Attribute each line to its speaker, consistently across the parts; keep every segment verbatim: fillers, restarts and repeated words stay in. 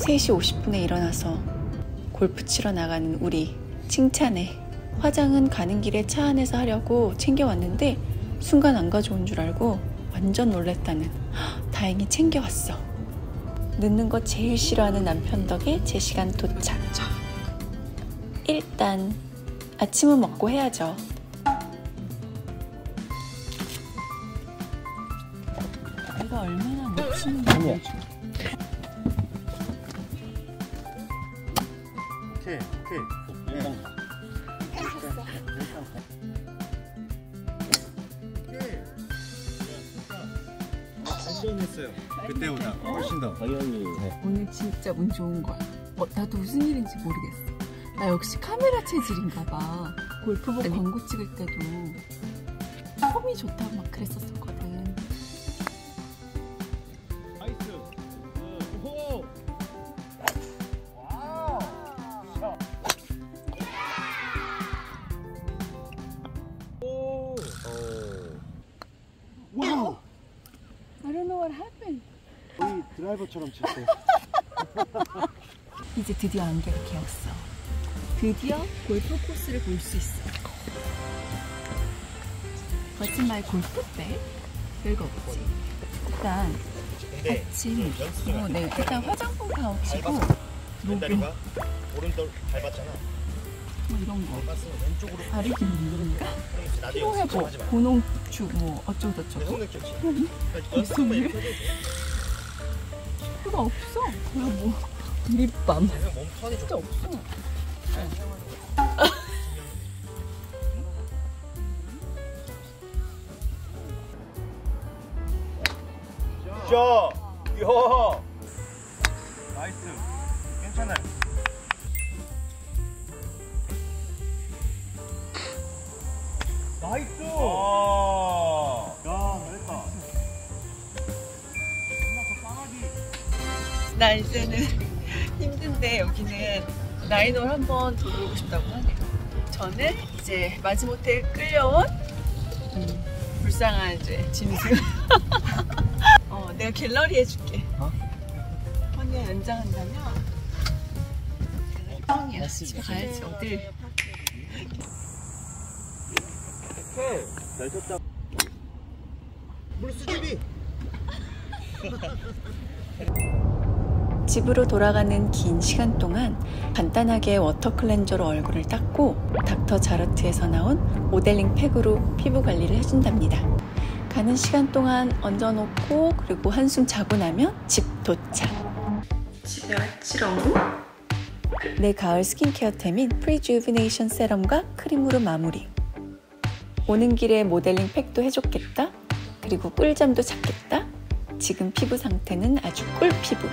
Speaker 1: 세 시 오십 분에 일어나서 골프 치러 나가는 우리 칭찬해. 화장은 가는 길에 차 안에서 하려고 챙겨왔는데 순간 안 가져온 줄 알고 완전 놀랬다는. 헉, 다행히 챙겨왔어. 늦는 거 제일 싫어하는 남편 덕에 제 시간 도착. 일단 아침은 먹고 해야죠. 내가 얼마나 멋있는 건지.
Speaker 2: 오케이, 오케이. 안전했어요. 그때보다 훨씬 더. 당연히.
Speaker 1: 오늘 진짜 운 좋은 거야. 어, 나도 무슨 일인지 모르겠어. 나 역시 카메라 체질인가 봐. 골프복 아니, 광고 찍을 때도 폼이 좋다고 막 그랬었거든.
Speaker 2: 나이스. 오. 와우. 오. 와우.
Speaker 1: I don't know what happened.
Speaker 2: 거의 드라이버처럼 쳤대.
Speaker 1: 이제 드디어 안개가 개었어. 드디어 골프 코스를 볼 수 있어. 거짓말 골프백? 별거 없지. 일단 아침 어, 네, 일단 화장품 가오치고 목욕
Speaker 2: 오른쪽 밟았잖아.
Speaker 1: 뭐 이런 거 바르기 있는가? 피부회복, 고농축 뭐 어쩌고저쩌고. 무슨 일? 그거 없어. 그냥 뭐 립밤 진짜 없어.
Speaker 2: 자, 야, 나이스, 괜찮아요. 나이스. 아, 야, 잘했다.
Speaker 1: 나 이제는 힘든데 여기는 나인홀 한번 돌아보고 싶다고 하네요. 저는 이제 마지못해 끌려온 음, 불쌍한 이제 짐승. 어, 내가 갤러리 해줄게. 어? 언니가 연장한다면 뻥이야. 집에 가야지. 어딜.
Speaker 2: 오케이, 잘 쳤다. 물 수집이.
Speaker 1: 집으로 돌아가는 긴 시간 동안 간단하게 워터 클렌저로 얼굴을 닦고 닥터 자르트에서 나온 모델링 팩으로 피부 관리를 해준답니다. 가는 시간 동안 얹어놓고 그리고 한숨 자고 나면 집 도착. 집에 왔지롱. 내 가을 스킨케어템인 프리주비네이션 세럼과 크림으로 마무리. 오는 길에 모델링 팩도 해줬겠다. 그리고 꿀잠도 잤겠다. 지금 피부 상태는 아주 꿀 피부.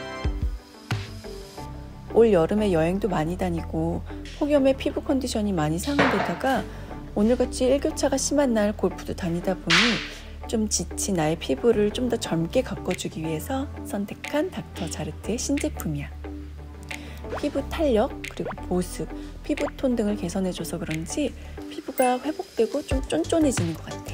Speaker 1: 올 여름에 여행도 많이 다니고 폭염에 피부 컨디션이 많이 상하되다가 오늘같이 일교차가 심한 날 골프도 다니다 보니 좀 지친 나의 피부를 좀 더 젊게 가꿔주기 위해서 선택한 닥터 자르트의 신제품이야. 피부 탄력, 그리고 보습, 피부톤 등을 개선해줘서 그런지 피부가 회복되고 좀 쫀쫀해지는 것 같아.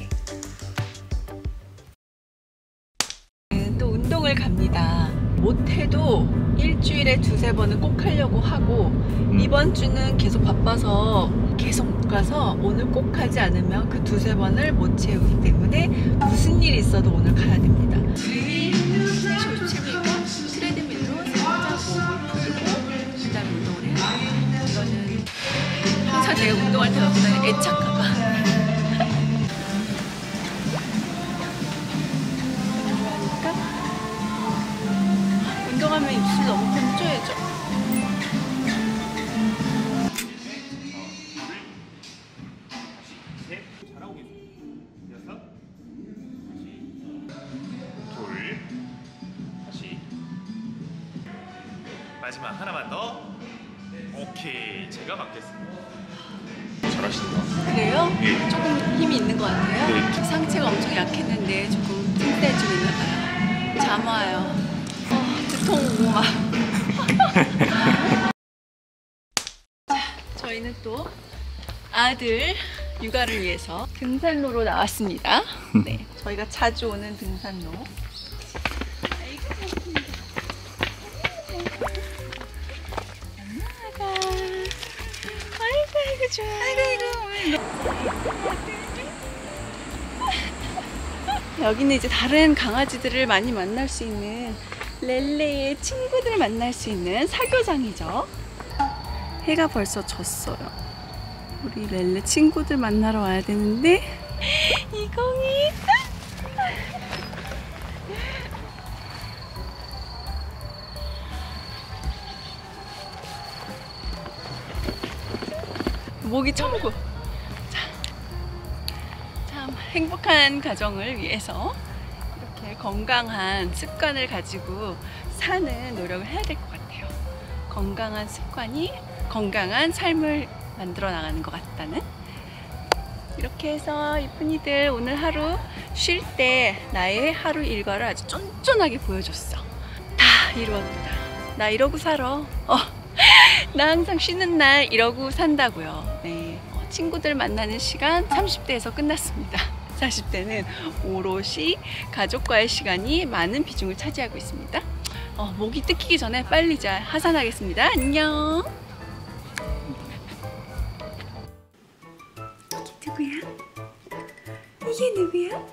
Speaker 1: 또 운동을 갑니다. 못해도 일주일에 두세 번은 꼭 하려고 하고 이번 주는 계속 바빠서 계속 못 가서 오늘 꼭 하지 않으면 그 두세 번을 못 채우기 때문에 무슨 일이 있어도 오늘 가야 됩니다. 세 시 오십칠 분이니까 트레드밀로 살짝 몸을 풀고 그 다음에 운동을 해요. 이거는 항상 내가 운동할 때보다 애착가봐. 운동하면 입술 너무 건조해져.
Speaker 2: 잘하고 계세요. 여섯, 둘, 다시. 마지막 하나만 더. 오케이, 제가 맡겠습니다. 잘하신다.
Speaker 1: 그래요?
Speaker 2: 네.
Speaker 1: 조금 힘이 있는 것 같아요.
Speaker 2: 네.
Speaker 1: 상체가 엄청 약했는데 조금 튼튼해 좀 있나 봐요. 잠 와요. 어, 두통 오고 막. 자, 저희는 또 아들 육아를 위해서 등산로로 나왔습니다. 네, 저희가 자주 오는 등산로. 아이고 좋아. 아이고 아이고. 여기는 이제 다른 강아지들을 많이 만날 수 있는 렐레의 친구들 만날 수 있는 사교장이죠. 해가 벌써 졌어요. 우리 렐레 친구들 만나러 와야 되는데 이공이 모기 천국. 자, 참 행복한 가정을 위해서 이렇게 건강한 습관을 가지고 사는 노력을 해야 될 것 같아요. 건강한 습관이 건강한 삶을 만들어 나가는 것 같다는. 이렇게 해서 이쁜이들 오늘 하루 쉴 때 나의 하루 일과를 아주 쫀쫀하게 보여줬어. 다 이루었다. 나 이러고 살아. 어. 나 항상 쉬는 날 이러고 산다고요. 네. 어, 친구들 만나는 시간 삼십 대에서 끝났습니다. 사십 대는 오롯이 가족과의 시간이 많은 비중을 차지하고 있습니다. 어, 목이 뜯기기 전에 빨리 자 하산하겠습니다. 안녕. 이게 누구야? 이게 누구야?